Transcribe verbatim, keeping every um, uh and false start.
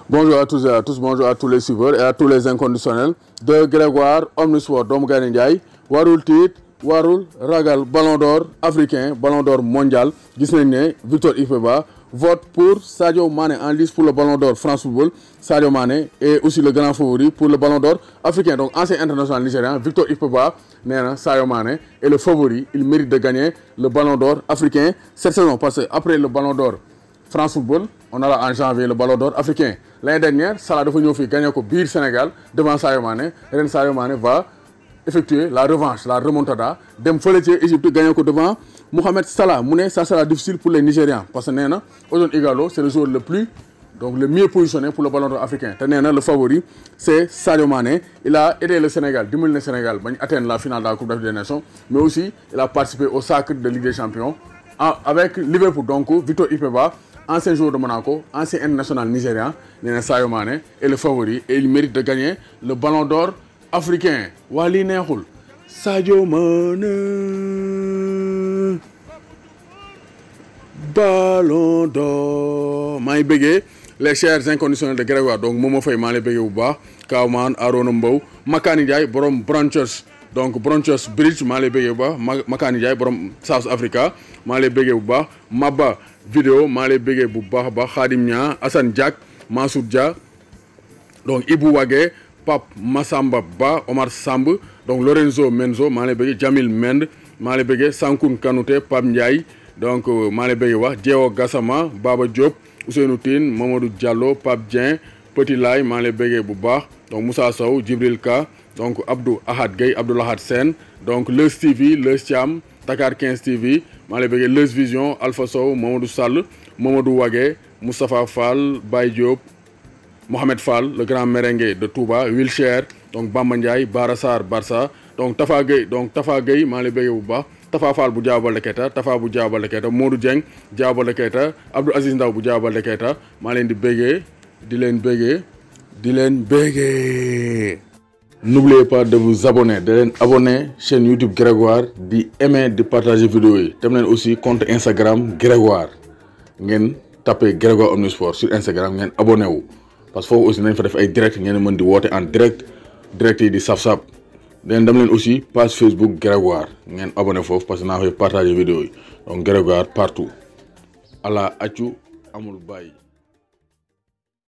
Bonjour à tous et à tous, bonjour à tous les suiveurs et à tous les inconditionnels de Grégoire Omnisport doomu Gaynde Njaay warul tiit warul ragal ballon d'or africain ballon d'or mondial gis nañ ne Victor Ikpeba vote pour Sadio Mané en lice pour le ballon d'or France Football. Sadio Mané est aussi le grand favori pour le ballon d'or africain. Donc ancien international nigérian Victor Ikpeba nee na Sadio Mané est le favori, il mérite de gagner le ballon d'or africain cette saison parce que après le ballon d'or France Football on aura en janvier le ballon d'or africain. L'année dernière Salah dafa ñëw fii gagné ko biir Sénégal devant Sadio Mané. Ren Sadio Mané va effectuer la revanche, la remontada dem fële ci Égypte gagné ko devant Mohamed Salah. Mu ne ça sera difficile pour les Nigérians parce que nee na Ozone Igalo c'est le joueur le plus donc le mieux positionné pour le ballon d'or africain te nee na le favori c'est Sadio Mané. Il a aidé le Sénégal dimbali na Sénégal bañ atteindre la finale de la Coupe d'Afrique des Nations mais aussi il a participé au sacre de Ligue des Champions avec Liverpool. Donc Victor Ikpeba, ancien joueur de Monaco, ancien international nigérian, Sadio Mané est le favori et il mérite de gagner le ballon d'or africain. Wali neexul Sadio Mané ballon d'or. maa ngi bëggee les chers inconditionnels de Grégoire donc Momo Faye maa ngi lay bëggee bu baax Kawman Arona Mbow Makani Ndiaye borom Branchers donc Branchers Bridge maa ngi lay bëggee bu baax Makani Ndiaye borom South Africa maa ngi lay bëggee bu baax Maba vidéo maa lay bëggee bu baax a baax Khadim Nia Assane Diak Mansour Dia donc Ibou Wage Pape Massamba Ba Omar Samb donc Lorenzo Menzo maa lay bëggee Jamil Mend maa lay bëggee Sankoun Kanouté Pape Ndiaye donc maa lay bëggee wax Dieo Gassama Baba Diop Ousseynou Tine Mamadou Diallo Pape Dieng Petit Lay maa lay bëggee bu baax donc Moussa Sow Djibril Ka donc Abdou Ahad Gueye Abdou Lahad Sen donc Leuz T V Leuz Thiam Dakar quinze T V maa lay bëggee Leuz Vision Alpha Sow Mamadou Sall Mamadou Wage Moustapha Fall Baye Diop Mohamed Fall le grand merengue de Touba Wilcher donc Bamba Ndiaye Bara Sarr Barça donc Tafa Gueye donc Tafa Gueye maa lay bëggee bu baax Tafa Fall bu Diao Baldé Keita Tafa bu Diao Baldé Keita Modou Dieng Diao Baldé Keita Abdou Aziz Ndaw bu Diao Baldé Keita maa leen di bëggee di leen bëggee di leen bëggee. N'oubliez pas de vous abonner de leen abonner chaîne YouTube Grégoire di aimer di partager vidéo yi dem leen aussi compte Instagram Grégoire ngeen tapé Grégoire Omnisport sur Instagram ngeen abonné wu parce que foofu aussi nañ fa def ay direct ngeen mën di woote en direct direct yi di saf-saf den dem leen aussi page Facebook Grégoire ngeen abonné foofu parce que naa fay partager vidéo yi donc Grégoire partout ala accu amul bàyyi.